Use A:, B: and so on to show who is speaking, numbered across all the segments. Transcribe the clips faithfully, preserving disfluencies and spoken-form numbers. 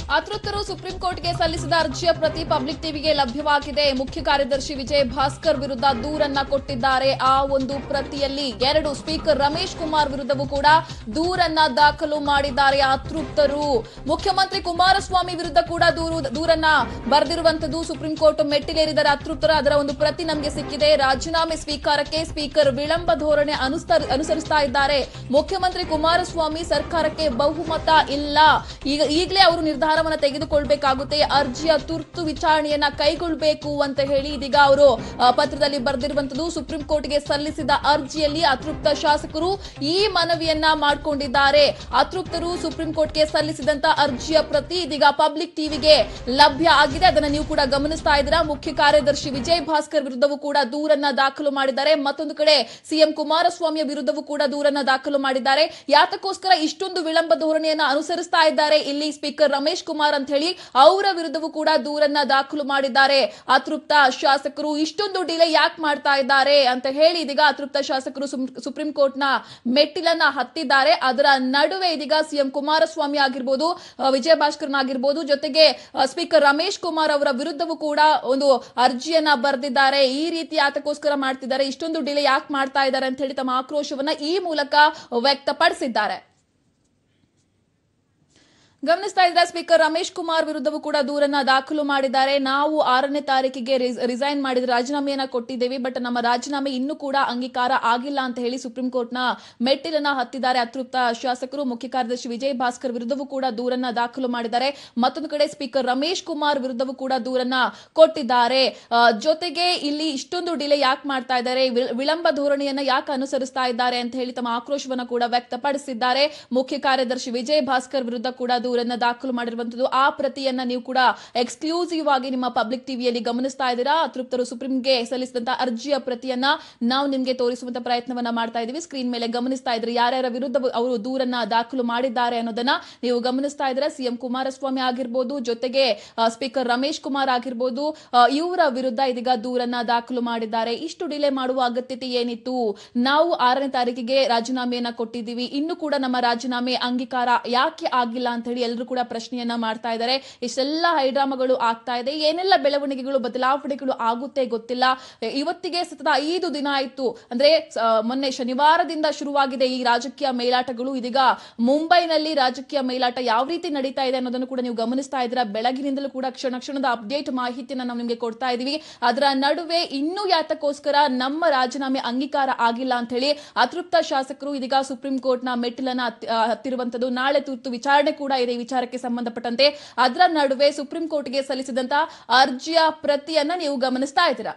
A: ಅತೃಪ್ತರು supreme ಕೋರ್ಟ್ಗೆ ಸಲ್ಲಿಸಿದ ಅರ್ಜಿಯ ಪ್ರತಿ ಪಬ್ಲಿಕ್ ಟಿವಿಗೆ ಲಭ್ಯವಾಗಿದೆ. ಮುಖ್ಯ ಕಾರ್ಯದರ್ಶಿ ವಿಜಯ್ ಭಾಸ್ಕರ್ ವಿರುದ್ಧ ದೂರನ್ನ ಕೊಟ್ಟಿದ್ದಾರೆ. ಆ ಒಂದು ಪ್ರತಿಯಲ್ಲಿ ಎರಡು ಸ್ಪೀಕರ್ ರಮೇಶ್ ಕುಮಾರ್ ವಿರುದ್ಧವೂ ಕೂಡ ದೂರನ್ನ ದಾಖಲು ಮಾಡಿದ್ದಾರೆ ಅತೃಪ್ತರು. ಮುಖ್ಯಮಂತ್ರಿ ಕುಮಾರಸ್ವಾಮಿ ವಿರುದ್ಧ ಕೂಡ ದೂರು ದೂರನ್ನ ಬರೆದಿರುವಂತದ್ದು ಸುಪ್ರೀಂ ಕೋರ್ಟ್ ಮೆಟ್ಟಿಲೇರಿದ್ದಾರೆ ಅತೃಪ್ತರು. ಅದರ ಒಂದು ಪ್ರತಿ ನಮಗೆ ಸಿಕ್ಕಿದೆ. ರಾಜೀನಾಮೆ ಸ್ವೀಕಾರಕ್ಕೆ ಸ್ಪೀಕರ್ ವಿಳಂಬ ಧೋರಣೆ ಅನುಸರಿಸ್ತಾ ಇದ್ದಾರೆ. ಮುಖ್ಯಮಂತ್ರಿ ಕುಮಾರಸ್ವಾಮಿ ಸರ್ಕಾರಕ್ಕೆ ಬಹುಮತ ಇಲ್ಲ, ಈಗ ಈಗಲೇ ಅವರು ನಿರ್ಧಾರವನ್ನ ತೆಗೆದುಕೊಳ್ಳಬೇಕಾಗುತ್ತೆ, ಅರ್ಜಿಯ ತುರ್ತು ವಿಚಾರಣೆಯನ್ನ ಕೈಗೊಳ್ಳಬೇಕು ಅಂತ ಹೇಳಿ ಇದೀಗ ಅವರು ಪತ್ರದಲ್ಲಿ ಬರೆದಿರುವಂತದ್ದು. ಸುಪ್ರೀಂ ಕೋರ್ಟ್ಗೆ ಸಲ್ಲಿಸಿದ ಅರ್ಜಿಯಲ್ಲಿ ಅತೃಪ್ತ ಶಾಸಕರು ಈ ಮನವಿಯನ್ನ ಮಾಡಿಕೊಂಡಿದ್ದಾರೆ. ಅತೃಪ್ತರು ಸುಪ್ರೀಂ ಕೋರ್ಟ್ಗೆ ಸಲ್ಲಿಸಿದಂತ ಅರ್ಜಿಯ ಪ್ರತಿ ಇದೀಗ ಪಬ್ಲಿಕ್ ಟಿವಿಗೆ ಲಭ್ಯ ಆಗಿದೆ. ಅದನ್ನ ನೀವು ಕೂಡ ಗಮನಿಸ್ತಾ ಇದ್ದೀರಾ. ಮುಖ್ಯ ಕಾರ್ಯದರ್ಶಿ ವಿಜಯ್ ಭಾಸ್ಕರ್ ವಿರುದ್ಧವೂ ಕೂಡ ದೂರನ್ನ ದಾಖಲು ಮಾಡಿದ್ದಾರೆ. ಮತ್ತೊಂದು ಕಡೆ ಸಿಎಂ ಕುಮಾರಸ್ವಾಮಿಯ ವಿರುದ್ಧವೂ ಕೂಡ ದೂರನ್ನ ದಾಖಲು ಮಾಡಿದ್ದಾರೆ. ಯಾತಕ್ಕೋಸ್ಕರ ಇಷ್ಟೊಂದು ವಿಳಂಬ ಧೋರಣೆಯನ್ನ ಅನುಸರಿಸ್ತಾ ಇದ್ದಾರೆ ಇಲ್ಲಿ ಸ್ಪೀಕರ್ ರಮೇಶ್ ಕುಮಾರ್ ಅಂತ ಹೇಳಿ ಅವರ ವಿರುದ್ಧವೂ ಕೂಡ ದೂರನ್ನ ದಾಖಲು ಮಾಡಿದ್ದಾರೆ ಅತೃಪ್ತ ಶಾಸಕರು. ಇಷ್ಟೊಂದು ಡಿಲೇ ಯಾಕೆ ಮಾಡ್ತಾ ಇದ್ದಾರೆ ಅಂತ ಹೇಳಿ ಇದೀಗ ಅತೃಪ್ತ ಶಾಸಕರು ಸುಪ್ರೀಂ ಕೋರ್ಟ್ ನ ಮೆಟ್ಟಿಲನ್ನ ಹತ್ತಿದ್ದಾರೆ. ಅದರ ನಡುವೆ ಇದೀಗ ಸಿಎಂ ಕುಮಾರಸ್ವಾಮಿ ಆಗಿರ್ಬೋದು, ವಿಜಯ ಭಾಸ್ಕರ್ ಆಗಿರ್ಬೋದು, ಜೊತೆಗೆ ಸ್ಪೀಕರ್ ರಮೇಶ್ ಕುಮಾರ್ ಅವರ ವಿರುದ್ಧವೂ ಕೂಡ ಒಂದು ಅರ್ಜಿಯನ್ನ ಬರೆದಿದ್ದಾರೆ. ಈ ರೀತಿ ಯಾತಕ್ಕೋಸ್ಕರ ಮಾಡ್ತಿದ್ದಾರೆ, ಇಷ್ಟೊಂದು ಡಿಲೇ ಯಾಕೆ ಮಾಡ್ತಾ ಇದ್ದಾರೆ ಅಂತ ಹೇಳಿ ತಮ್ಮ ಆಕ್ರೋಶವನ್ನ ಈ ಮೂಲಕ ವ್ಯಕ್ತಪಡಿಸಿದ್ದಾರೆ. ಗಮನಿಸ್ತಾ ಇದ್ರೆ ಸ್ಪೀಕರ್ ರಮೇಶ್ ಕುಮಾರ್ ವಿರುದ್ಧವೂ ಕೂಡ ದೂರನ್ನ ದಾಖಲು ಮಾಡಿದ್ದಾರೆ. ನಾವು ಆರನೇ ತಾರೀಕಿಗೆ ರಿಸೈನ್ ಮಾಡಿದ ರಾಜೀನಾಮೆಯನ್ನ ಕೊಟ್ಟಿದ್ದೇವೆ, ಬಟ್ ನಮ್ಮ ರಾಜೀನಾಮೆ ಇನ್ನೂ ಕೂಡ ಅಂಗೀಕಾರ ಆಗಿಲ್ಲ ಅಂತ ಹೇಳಿ ಸುಪ್ರೀಂ ಕೋರ್ಟ್ ನ ಮೆಟ್ಟಿಲನ್ನ ಹತ್ತಿದ್ದಾರೆ ಅತೃಪ್ತ ಶಾಸಕರು. ಮುಖ್ಯ ಕಾರ್ಯದರ್ಶಿ ವಿಜಯ್ ಭಾಸ್ಕರ್ ವಿರುದ್ಧವೂ ಕೂಡ ದೂರನ್ನ ದಾಖಲು ಮಾಡಿದ್ದಾರೆ. ಮತ್ತೊಂದು ಕಡೆ ಸ್ಪೀಕರ್ ರಮೇಶ್ ಕುಮಾರ್ ವಿರುದ್ಧವೂ ಕೂಡ ದೂರನ್ನ ಕೊಟ್ಟಿದ್ದಾರೆ. ಜೊತೆಗೆ ಇಲ್ಲಿ ಇಷ್ಟೊಂದು ಡಿಲೇ ಯಾಕೆ ಮಾಡ್ತಾ ಇದ್ದಾರೆ, ವಿಳಂಬ ಧೋರಣೆಯನ್ನ ಯಾಕೆ ಅನುಸರಿಸ್ತಾ ಇದ್ದಾರೆ ಅಂತ ಹೇಳಿ ತಮ್ಮ ಆಕ್ರೋಶವನ್ನ ಕೂಡ ವ್ಯಕ್ತಪಡಿಸಿದ್ದಾರೆ. ಮುಖ್ಯ ಕಾರ್ಯದರ್ಶಿ ವಿಜಯ್ ಭಾಸ್ಕರ್ ವಿರುದ್ಧ ಕೂಡ ದೂರನ್ನ ದಾಖಲು ಮಾಡಿರುವಂತದ್ದು. ಆ ಪ್ರತಿಯನ್ನ ನೀವು ಕೂಡ ಎಕ್ಸ್ಕ್ಲೂಸಿವ್ ಆಗಿ ನಿಮ್ಮ ಪಬ್ಲಿಕ್ ಟಿವಿಯಲ್ಲಿ ಗಮನಿಸ್ತಾ ಇದ್ದೀರಾ. ಅತೃಪ್ತರು ಸುಪ್ರೀಂಗೆ ಸಲ್ಲಿಸಿದಂತ ಅರ್ಜಿಯ ಪ್ರತಿಯನ್ನ ನಾವು ನಿಮಗೆ ತೋರಿಸುವಂತ ಪ್ರಯತ್ನವನ್ನ ಮಾಡ್ತಾ ಇದೀವಿ. ಸ್ಕ್ರೀನ್ ಮೇಲೆ ಗಮನಿಸ್ತಾ ಇದ್ರೆ ಯಾರ್ಯಾರ ವಿರುದ್ಧ ಅವರು ದೂರನ್ನ ದಾಖಲು ಮಾಡಿದ್ದಾರೆ ಅನ್ನೋದನ್ನ ನೀವು ಗಮನಿಸ್ತಾ ಇದ್ರೆ ಸಿಎಂ ಕುಮಾರಸ್ವಾಮಿ ಆಗಿರ್ಬೋದು, ಜೊತೆಗೆ ಸ್ಪೀಕರ್ ರಮೇಶ್ ಕುಮಾರ್ ಆಗಿರ್ಬೋದು, ಇವರ ವಿರುದ್ಧ ಇದೀಗ ದೂರನ್ನ ದಾಖಲು ಮಾಡಿದ್ದಾರೆ. ಇಷ್ಟು ಡಿಲೇ ಮಾಡುವ ಅಗತ್ಯತೆ ಏನಿತ್ತು? ನಾವು ಆರನೇ ತಾರೀಕಿಗೆ ರಾಜೀನಾಮೆಯನ್ನ ಕೊಟ್ಟಿದ್ದೀವಿ, ಇನ್ನು ಕೂಡ ನಮ್ಮ ರಾಜೀನಾಮೆ ಅಂಗೀಕಾರ ಯಾಕೆ ಆಗಿಲ್ಲ ಅಂತ ಹೇಳಿ ಎಲ್ಲರೂ ಕೂಡ ಪ್ರಶ್ನೆಯನ್ನ ಮಾಡ್ತಾ ಇದ್ದಾರೆ. ಇಷ್ಟೆಲ್ಲ ಹೈಡ್ರಾಮಾಗಳು ಆಗ್ತಾ ಇದೆ, ಏನೆಲ್ಲ ಬೆಳವಣಿಗೆಗಳು ಬದಲಾವಣೆಗಳು ಆಗುತ್ತೆ ಗೊತ್ತಿಲ್ಲ. ಇವತ್ತಿಗೆ ಸತತ ಐದು ದಿನ ಆಯ್ತು, ಅಂದ್ರೆ ಮೊನ್ನೆ ಶನಿವಾರದಿಂದ ಶುರುವಾಗಿದೆ ಈ ರಾಜಕೀಯ ಮೇಲಾಟಗಳು. ಇದೀಗ ಮುಂಬೈನಲ್ಲಿ ರಾಜಕೀಯ ಮೇಲಾಟ ಯಾವ ರೀತಿ ನಡೀತಾ ಇದೆ ಅನ್ನೋದನ್ನು ಕೂಡ ನೀವು ಗಮನಿಸ್ತಾ ಇದ್ದೀರಾ. ಬೆಳಗಿನಿಂದಲೂ ಕೂಡ ಕ್ಷಣ ಕ್ಷಣದ ಅಪ್ಡೇಟ್ ಮಾಹಿತಿಯನ್ನ ನಾವು ನಿಮಗೆ ಕೊಡ್ತಾ ಇದೀವಿ. ಅದರ ನಡುವೆ ಇನ್ನೂ ಯಾತಕ್ಕೋಸ್ಕರ ನಮ್ಮ ರಾಜೀನಾಮೆ ಅಂಗೀಕಾರ ಆಗಿಲ್ಲ ಅಂತ ಹೇಳಿ ಅತೃಪ್ತ ಶಾಸಕರು ಇದೀಗ ಸುಪ್ರೀಂ ಕೋರ್ಟ್ ನ ಮೆಟ್ಟಿಲನ್ನ ಹತ್ತಿರುವಂತದ್ದು. ನಾಳೆ ತುರ್ತು ವಿಚಾರಣೆ ಕೂಡ ಇದೆ ಈ ವಿಚಾರಕ್ಕೆ ಸಂಬಂಧಪಟ್ಟಂತೆ. ಅದರ ನಡುವೆ ಸುಪ್ರೀಂ ಕೋರ್ಟ್ಗೆ ಸಲ್ಲಿಸಿದಂತ ಅರ್ಜಿಯ ಪ್ರತಿಯನ್ನ ನೀವು ಗಮನಿಸ್ತಾ ಇದ್ದೀರಾ.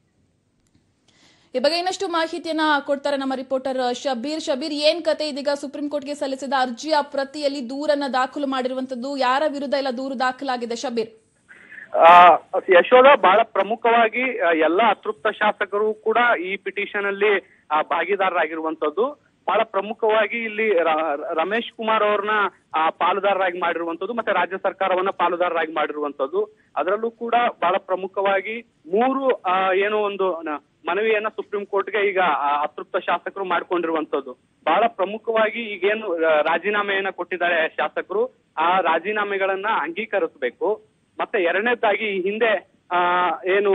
A: ಈ ಬಗ್ಗೆ ಇನ್ನಷ್ಟು ಮಾಹಿತಿಯನ್ನ ಕೊಡ್ತಾರೆ ನಮ್ಮ ರಿಪೋರ್ಟರ್ ಶಬೀರ್. ಶಬೀರ್, ಏನ್ ಕತೆ? ಇದೀಗ ಸುಪ್ರೀಂ ಕೋರ್ಟ್ಗೆ ಸಲ್ಲಿಸಿದ ಅರ್ಜಿಯ ಪ್ರತಿಯಲ್ಲಿ ದೂರನ್ನ ದಾಖಲು ಮಾಡಿರುವಂತದ್ದು, ಯಾರ ವಿರುದ್ಧ ಎಲ್ಲ ದೂರು ದಾಖಲಾಗಿದೆ ಶಬೀರ್?
B: ಯಶೋಧ, ಬಹಳ ಪ್ರಮುಖವಾಗಿ ಎಲ್ಲ ಅತೃಪ್ತ ಶಾಸಕರು ಕೂಡ ಈ ಪಿಟಿಷನ್ ಅಲ್ಲಿ ಭಾಗಿದಾರರಾಗಿರುವಂತದ್ದು. ಬಹಳ ಪ್ರಮುಖವಾಗಿ ಇಲ್ಲಿ ರಮೇಶ್ ಕುಮಾರ್ ಅವ್ರನ್ನ ಪಾಲುದಾರರಾಗಿ ಮಾಡಿರುವಂತದ್ದು, ಮತ್ತೆ ರಾಜ್ಯ ಸರ್ಕಾರವನ್ನ ಪಾಲುದಾರರಾಗಿ ಮಾಡಿರುವಂತದ್ದು. ಅದರಲ್ಲೂ ಕೂಡ ಬಹಳ ಪ್ರಮುಖವಾಗಿ ಮೂರು ಏನೋ ಒಂದು ಮನವಿಯನ್ನ ಸುಪ್ರೀಂ ಕೋರ್ಟ್ಗೆ ಈಗ ಅತೃಪ್ತ ಶಾಸಕರು ಮಾಡ್ಕೊಂಡಿರುವಂತದ್ದು. ಬಹಳ ಪ್ರಮುಖವಾಗಿ ಈಗೇನು ರಾಜೀನಾಮೆಯನ್ನ ಕೊಟ್ಟಿದ್ದಾರೆ ಶಾಸಕರು, ಆ ರಾಜೀನಾಮೆಗಳನ್ನ ಅಂಗೀಕರಿಸಬೇಕು. ಮತ್ತೆ ಎರಡನೇದಾಗಿ ಹಿಂದೆ ಆ ಏನು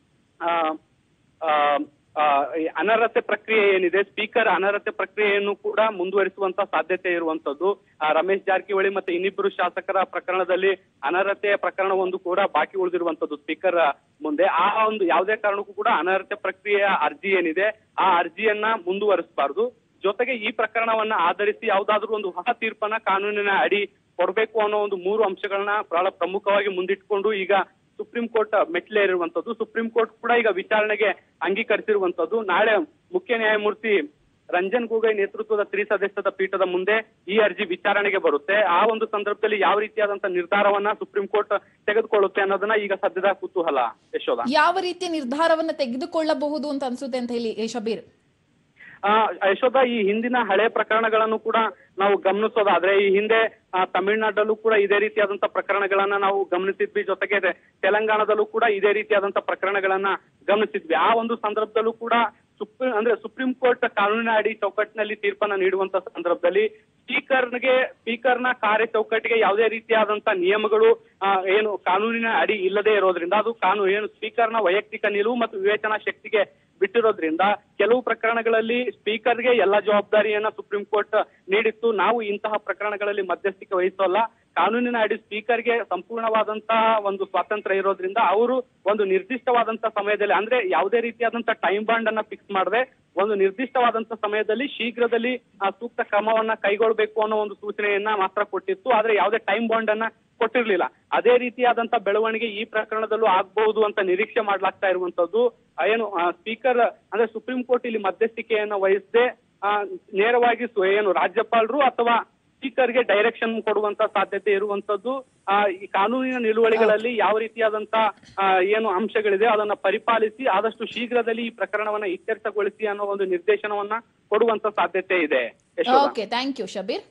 B: ಆ ಅನರ್ಹತೆ ಪ್ರಕ್ರಿಯೆ ಏನಿದೆ, ಸ್ಪೀಕರ್ ಅನರ್ಹತೆ ಪ್ರಕ್ರಿಯೆಯನ್ನು ಕೂಡ ಮುಂದುವರಿಸುವಂತ ಸಾಧ್ಯತೆ ಇರುವಂತದ್ದು. ರಮೇಶ್ ಜಾರಕಿಹೊಳಿ ಮತ್ತೆ ಇನ್ನಿಬ್ಬರು ಶಾಸಕರ ಪ್ರಕರಣದಲ್ಲಿ ಅನರ್ಹತೆಯ ಪ್ರಕರಣ ಒಂದು ಕೂಡ ಬಾಕಿ ಉಳಿದಿರುವಂತದ್ದು ಸ್ಪೀಕರ್ ಮುಂದೆ. ಆ ಒಂದು ಯಾವುದೇ ಕಾರಣಕ್ಕೂ ಕೂಡ ಅನರ್ಹತೆ ಪ್ರಕ್ರಿಯೆಯ ಅರ್ಜಿ ಏನಿದೆ ಆ ಅರ್ಜಿಯನ್ನ ಮುಂದುವರಿಸಬಾರದು. ಜೊತೆಗೆ ಈ ಪ್ರಕರಣವನ್ನ ಆಧರಿಸಿ ಯಾವುದಾದ್ರೂ ಒಂದು ಹೊಸ ತೀರ್ಪನ್ನ ಕಾನೂನಿನ ಅಡಿ ಕೊಡಬೇಕು ಅನ್ನೋ ಒಂದು ಮೂರು ಅಂಶಗಳನ್ನ ಬಹಳ ಪ್ರಮುಖವಾಗಿ ಮುಂದಿಟ್ಕೊಂಡು ಈಗ ಸುಪ್ರೀಂ ಕೋರ್ಟ್ ಮೆಟ್ಟಿಲೇರಿರುವಂತದ್ದು. ಸುಪ್ರೀಂ ಕೋರ್ಟ್ ಕೂಡ ಈಗ ವಿಚಾರಣೆಗೆ ಅಂಗೀಕರಿಸಿರುವಂತದ್ದು. ನಾಳೆ ಮುಖ್ಯ ನ್ಯಾಯಮೂರ್ತಿ ರಂಜನ್ ಗೊಗೊಯ್ ನೇತೃತ್ವದ ತ್ರಿಸದಸ್ಯದ ಪೀಠದ ಮುಂದೆ ಈ ಅರ್ಜಿ ವಿಚಾರಣೆಗೆ ಬರುತ್ತೆ. ಆ ಒಂದು ಸಂದರ್ಭದಲ್ಲಿ ಯಾವ ರೀತಿಯಾದಂತಹ ನಿರ್ಧಾರವನ್ನ ಸುಪ್ರೀಂ ಕೋರ್ಟ್ ತೆಗೆದುಕೊಳ್ಳುತ್ತೆ ಅನ್ನೋದನ್ನ ಈಗ ಸದ್ಯದ ಕುತೂಹಲ. ಯಶೋಧ,
A: ಯಾವ ರೀತಿಯ ನಿರ್ಧಾರವನ್ನ ತೆಗೆದುಕೊಳ್ಳಬಹುದು ಅಂತ ಅನ್ಸುತ್ತೆ ಅಂತ ಹೇಳಿ ಶಬೀರ್?
B: ಆ ಯಶೋಧ, ಈ ಹಿಂದಿನ ಹಳೆ ಪ್ರಕರಣಗಳನ್ನು ಕೂಡ ನಾವು ಗಮನಿಸೋದಾದ್ರೆ ಈ ಹಿಂದೆ ತಮಿಳುನಾಡಲ್ಲೂ ಕೂಡ ಇದೇ ರೀತಿಯಾದಂತಹ ಪ್ರಕರಣಗಳನ್ನ ನಾವು ಗಮನಿಸಿದ್ವಿ. ಜೊತೆಗೆ ತೆಲಂಗಾಣದಲ್ಲೂ ಕೂಡ ಇದೇ ರೀತಿಯಾದಂತಹ ಪ್ರಕರಣಗಳನ್ನ ಗಮನಿಸಿದ್ವಿ. ಆ ಒಂದು ಸಂದರ್ಭದಲ್ಲೂ ಕೂಡ ಸುಪ್ರೀಂ ಅಂದ್ರೆ ಸುಪ್ರೀಂ ಕೋರ್ಟ್ ಕಾನೂನಿನ ಅಡಿ ಚೌಕಟ್ಟಿನಲ್ಲಿ ತೀರ್ಪನ್ನ ನೀಡುವಂತ ಸಂದರ್ಭದಲ್ಲಿ ಸ್ಪೀಕರ್ಗೆ ಸ್ಪೀಕರ್ನ ಕಾರ್ಯ ಚೌಕಟ್ಟಿಗೆ ಯಾವುದೇ ರೀತಿಯಾದಂತ ನಿಯಮಗಳು ಆ, ಏನು ಕಾನೂನಿನ ಅಡಿ ಇಲ್ಲದೆ ಇರೋದ್ರಿಂದ ಅದು ಕಾನೂನು ಏನು ಸ್ಪೀಕರ್ನ ವೈಯಕ್ತಿಕ ನಿಲುವು ಮತ್ತು ವಿವೇಚನಾ ಶಕ್ತಿಗೆ ಬಿಟ್ಟಿರೋದ್ರಿಂದ ಕೆಲವು ಪ್ರಕರಣಗಳಲ್ಲಿ ಸ್ಪೀಕರ್ಗೆ ಎಲ್ಲ ಜವಾಬ್ದಾರಿಯನ್ನ ಸುಪ್ರೀಂ ಕೋರ್ಟ್ ನೀಡಿತ್ತು. ನಾವು ಇಂತಹ ಪ್ರಕರಣಗಳಲ್ಲಿ ಮಧ್ಯಸ್ಥಿಕೆ ವಹಿಸೋಲ್ಲ. ಕಾನೂನಿನ ಅಡಿ ಸ್ಪೀಕರ್ಗೆ ಸಂಪೂರ್ಣವಾದಂತಹ ಒಂದು ಸ್ವಾತಂತ್ರ್ಯ ಇರೋದ್ರಿಂದ ಅವರು ಒಂದು ನಿರ್ದಿಷ್ಟವಾದಂತಹ ಸಮಯದಲ್ಲಿ ಅಂದ್ರೆ ಯಾವುದೇ ರೀತಿಯಾದಂತಹ ಟೈಮ್ ಬಾಂಡ್ ಅನ್ನ ಫಿಕ್ಸ್ ಮಾಡದೆ ಒಂದು ನಿರ್ದಿಷ್ಟವಾದಂತಹ ಸಮಯದಲ್ಲಿ ಶೀಘ್ರದಲ್ಲಿ ಆ ಸೂಕ್ತ ಕ್ರಮವನ್ನ ಕೈಗೊಳ್ಳಬೇಕು ಅನ್ನೋ ಒಂದು ಸೂಚನೆಯನ್ನ ಮಾತ್ರ ಕೊಟ್ಟಿತ್ತು. ಆದ್ರೆ ಯಾವುದೇ ಟೈಮ್ ಬಾಂಡ್ ಅನ್ನ ಕೊಟ್ಟಿರ್ಲಿಲ್ಲ. ಅದೇ ರೀತಿಯಾದಂತ ಬೆಳವಣಿಗೆ ಈ ಪ್ರಕರಣದಲ್ಲೂ ಆಗ್ಬಹುದು ಅಂತ ನಿರೀಕ್ಷೆ ಮಾಡ್ಲಾಗ್ತಾ ಇರುವಂತದ್ದು. ಏನು ಸ್ಪೀಕರ್ ಅಂದ್ರೆ ಸುಪ್ರೀಂ ಕೋರ್ಟ್ ಇಲ್ಲಿ ಮಧ್ಯಸ್ಥಿಕೆಯನ್ನ ವಹಿಸದೆ ನೇರವಾಗಿ ಏನು ರಾಜ್ಯಪಾಲರು ಅಥವಾ ಸ್ಪೀಕರ್ಗೆ ಡೈರೆಕ್ಷನ್ ಕೊಡುವಂತ ಸಾಧ್ಯತೆ ಇರುವಂತದ್ದು. ಆ ಈ ಕಾನೂನಿನ ನಿಲುವಳಿಗಳಲ್ಲಿ ಯಾವ ರೀತಿಯಾದಂತ ಏನು ಅಂಶಗಳಿದೆ ಅದನ್ನ ಪರಿಪಾಲಿಸಿ ಆದಷ್ಟು ಶೀಘ್ರದಲ್ಲಿ ಈ ಪ್ರಕರಣವನ್ನ ಇತ್ಯರ್ಥಗೊಳಿಸಿ ಅನ್ನೋ ಒಂದು ನಿರ್ದೇಶನವನ್ನ ಕೊಡುವಂತ ಸಾಧ್ಯತೆ ಇದೆ.
A: Okay, thank you Shabir.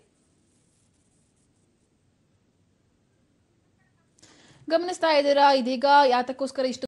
A: ಗಮನಿಸ್ತಾ ಇದ್ದೀರಾ, ಇದೀಗ ಯಾತಕ್ಕೋಸ್ಕರ ಇಷ್ಟು